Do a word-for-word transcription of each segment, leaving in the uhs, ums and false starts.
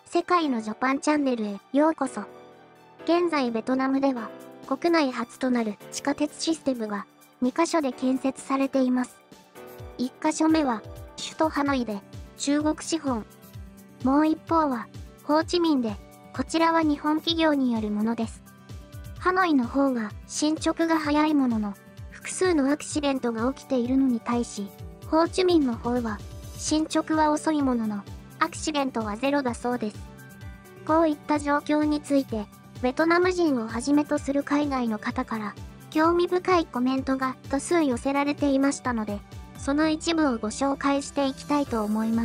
世界のジャパンチャンネルへようこそ。現在ベトナムでは国内初となる地下鉄システムがにカ所で建設されています。いっカ所目は首都ハノイで中国資本。もう一方はホーチミンで、こちらは日本企業によるものです。ハノイの方が進捗が早いものの、複数のアクシデントが起きているのに対し、ホーチミンの方は進捗は遅いものの、アクシデントはゼロだそうです。こういった状況について、ベトナム人をはじめとする海外の方から、興味深いコメントが多数寄せられていましたので、その一部をご紹介していきたいと思います。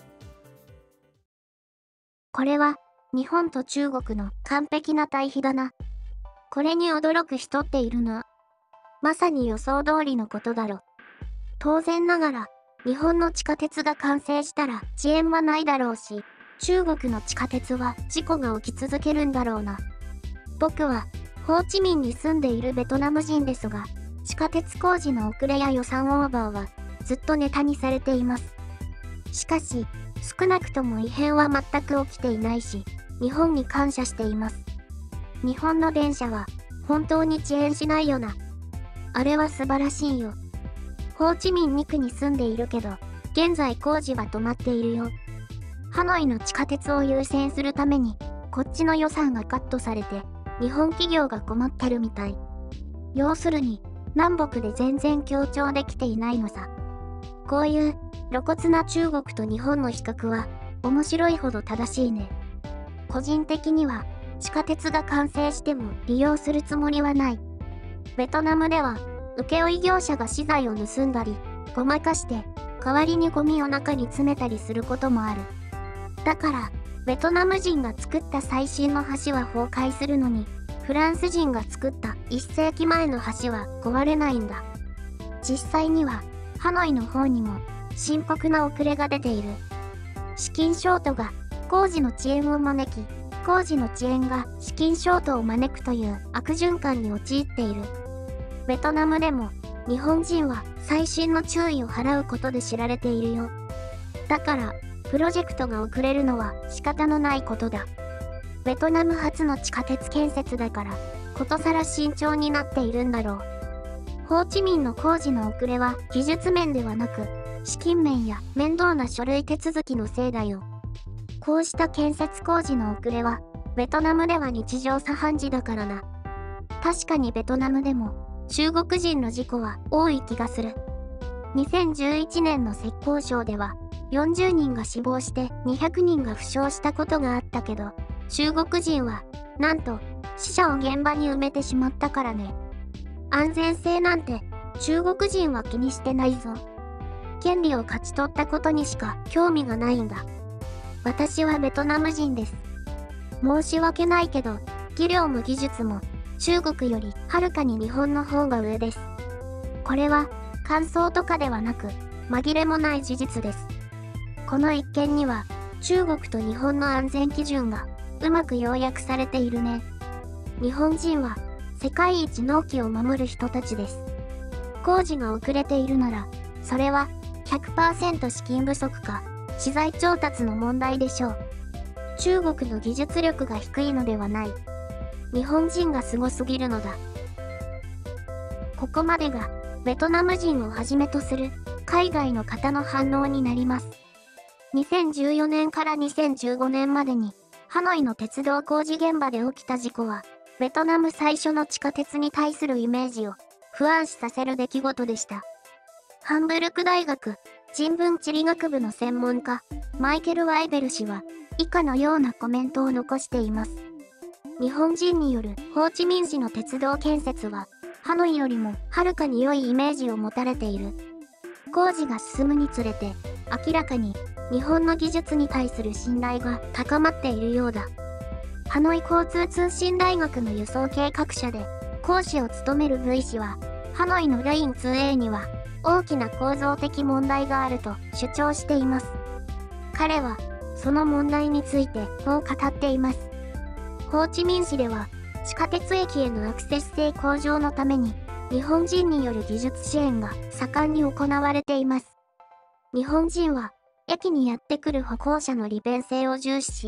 これは、日本と中国の完璧な対比だな。これに驚く人っているな。まさに予想通りのことだろ。当然ながら、日本の地下鉄が完成したら遅延はないだろうし、中国の地下鉄は事故が起き続けるんだろうな。僕は、ホーチミンに住んでいるベトナム人ですが、地下鉄工事の遅れや予算オーバーはずっとネタにされています。しかし、少なくとも異変は全く起きていないし、日本に感謝しています。日本の電車は本当に遅延しないよな。あれは素晴らしいよ。ホーチミンに区に住んでいるけど、現在工事は止まっているよ。ハノイの地下鉄を優先するために、こっちの予算がカットされて、日本企業が困ってるみたい。要するに、南北で全然協調できていないのさ。こういう露骨な中国と日本の比較は、面白いほど正しいね。個人的には、地下鉄が完成しても利用するつもりはない。ベトナムでは、請負業者が資材を盗んだり、ごまかして、代わりにゴミを中に詰めたりすることもある。だから、ベトナム人が作った最新の橋は崩壊するのに、フランス人が作ったいっせいきまえの橋は壊れないんだ。実際には、ハノイの方にも深刻な遅れが出ている。資金ショートが工事の遅延を招き、工事の遅延が資金ショートを招くという悪循環に陥っている。ベトナムでも日本人は細心の注意を払うことで知られているよ。だから、プロジェクトが遅れるのは仕方のないことだ。ベトナム初の地下鉄建設だから、ことさら慎重になっているんだろう。ホーチミンの工事の遅れは技術面ではなく、資金面や面倒な書類手続きのせいだよ。こうした建設工事の遅れは、ベトナムでは日常茶飯事だからな。確かにベトナムでも、中国人の事故は多い気がする。にせんじゅういちねんの浙江省では、よんじゅうにんが死亡してにひゃくにんが負傷したことがあったけど、中国人は、なんと、死者を現場に埋めてしまったからね。安全性なんて、中国人は気にしてないぞ。権利を勝ち取ったことにしか興味がないんだ。私はベトナム人です。申し訳ないけど、技量も技術も、中国よりはるかに日本の方が上です。これは、感想とかではなく、紛れもない事実です。この一件には、中国と日本の安全基準が、うまく要約されているね。日本人は、世界一納期を守る人たちです。工事が遅れているなら、それは、ひゃくパーセント 資金不足か、資材調達の問題でしょう。中国の技術力が低いのではない。日本人がすごすぎるのだ。ここまでが、ベトナム人をはじめとする、海外の方の反応になります。にせんじゅうよねんからにせんじゅうごねんまでに、ハノイの鉄道工事現場で起きた事故は、ベトナム最初の地下鉄に対するイメージを不安視させる出来事でした。ハンブルク大学人文地理学部の専門家、マイケル・ワイベル氏は、以下のようなコメントを残しています。日本人によるホーチミン市の鉄道建設は、ハノイよりもはるかに良いイメージを持たれている。工事が進むにつれて、明らかに日本の技術に対する信頼が高まっているようだ。ハノイ交通通信大学の輸送計画者で講師を務める V 氏は、ハノイのライン ツーエー には大きな構造的問題があると主張しています。彼は、その問題についてこう語っています。ホーチミン市では、地下鉄駅へのアクセス性向上のために、日本人による技術支援が盛んに行われています。日本人は、駅にやってくる歩行者の利便性を重視し、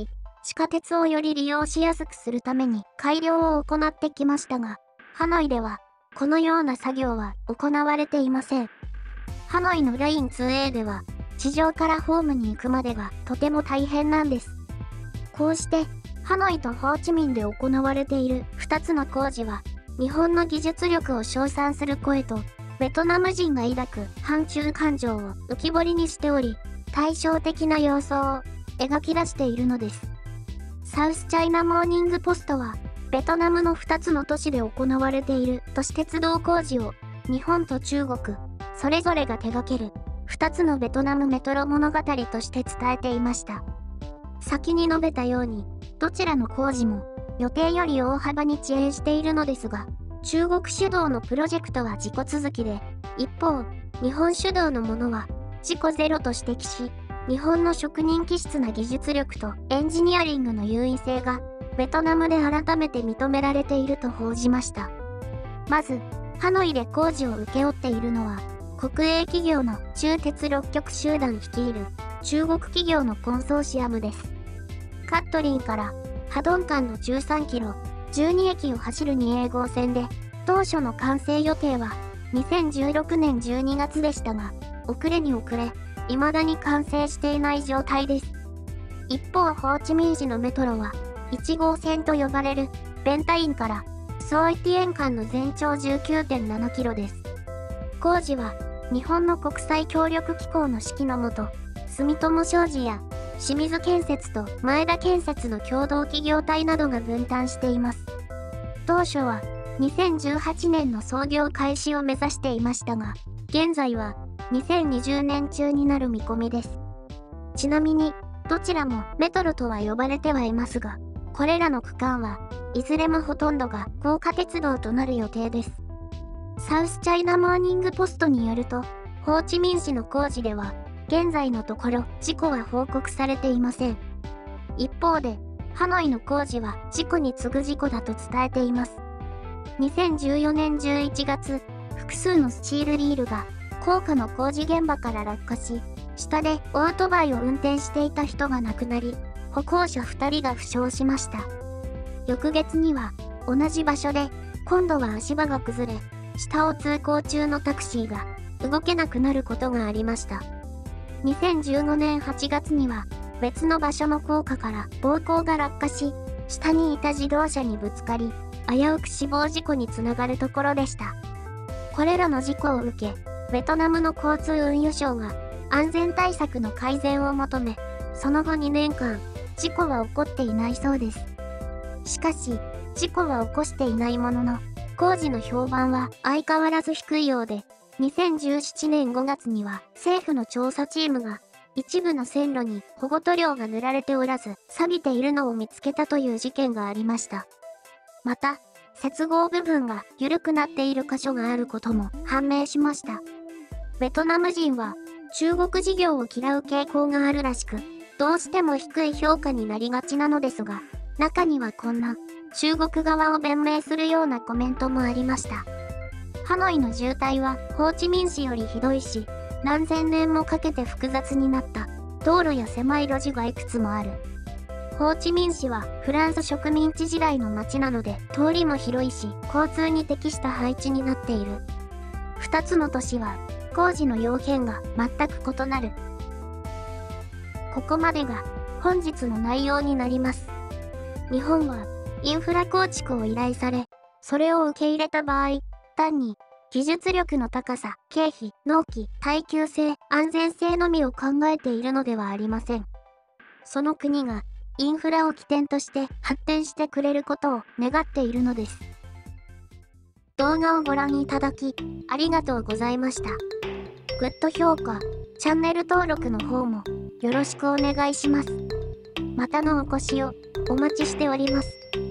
地下鉄をより利用しやすくするために改良を行ってきましたが、ハノイではこのような作業は行われていません。ハノイのライン ツーエー では地上からホームに行くまでがとても大変なんです。こうしてハノイとホーチミンで行われているふたつの工事は日本の技術力を称賛する声とベトナム人が抱く反中感情を浮き彫りにしており、対照的な様相を描き出しているのです。サウスチャイナモーニングポストはベトナムのふたつの都市で行われている都市鉄道工事を日本と中国それぞれが手掛けるふたつのベトナムメトロ物語として伝えていました。先に述べたようにどちらの工事も予定より大幅に遅延しているのですが、中国主導のプロジェクトは自己続きで、一方日本主導のものは自己ゼロと指摘し、日本の職人気質な技術力とエンジニアリングの優位性がベトナムで改めて認められていると報じました。まずハノイで工事を請け負っているのは国営企業の中鉄六極集団率いる中国企業のコンソーシアムです。カットリンからハドン間のじゅうさんキロ、じゅうにえきを走るにえい号線で、当初の完成予定はにせんじゅうろくねんじゅうにがつでしたが、遅れに遅れ、未だに完成していない状態です。一方、ホーチミン市のメトロはいち号線と呼ばれるベンタインからソーイティエン間の全長 じゅうきゅうてんななキロです。工事は日本の国際協力機構の指揮のもと、住友商事や清水建設と前田建設の共同企業体などが分担しています。当初はにせんじゅうはちねんの操業開始を目指していましたが、現在はにせんにじゅうねん中になる見込みです。ちなみに、どちらもメトロとは呼ばれてはいますが、これらの区間はいずれもほとんどが高架鉄道となる予定です。サウスチャイナモーニングポストによると、ホーチミン市の工事では、現在のところ事故は報告されていません。一方で、ハノイの工事は事故に次ぐ事故だと伝えています。にせんじゅうよねんじゅういちがつ、複数のスチールリールが高架の工事現場から落下し、下でオートバイを運転していた人が亡くなり、歩行者ふたりが負傷しました。翌月には、同じ場所で、今度は足場が崩れ、下を通行中のタクシーが動けなくなることがありました。にせんじゅうごねんはちがつには、別の場所の高架から暴行が落下し、下にいた自動車にぶつかり、危うく死亡事故につながるところでした。これらの事故を受け、ベトナムの交通運輸省が安全対策の改善を求め、その後にねんかん、事故は起こっていないそうです。しかし、事故は起こしていないものの、工事の評判は相変わらず低いようで、にせんじゅうななねんごがつには政府の調査チームが一部の線路に保護塗料が塗られておらず、錆びているのを見つけたという事件がありました。また、接合部分が緩くなっている箇所があることも判明しました。ベトナム人は中国事業を嫌う傾向があるらしく、どうしても低い評価になりがちなのですが、中にはこんな中国側を弁明するようなコメントもありました。ハノイの渋滞はホーチミン市よりひどいし、何千年もかけて複雑になった道路や狭い路地がいくつもある。ホーチミン市はフランス植民地時代の町なので通りも広いし、交通に適した配置になっている。二つの都市は工事の要件が全く異なる。ここまでが本日の内容になります。日本はインフラ構築を依頼され、それを受け入れた場合、単に技術力の高さ、経費、納期、耐久性、安全性のみを考えているのではありません。その国がインフラを起点として発展してくれることを願っているのです。動画をご覧いただきありがとうございました。グッド評価、チャンネル登録の方もよろしくお願いします。またのお越しをお待ちしております。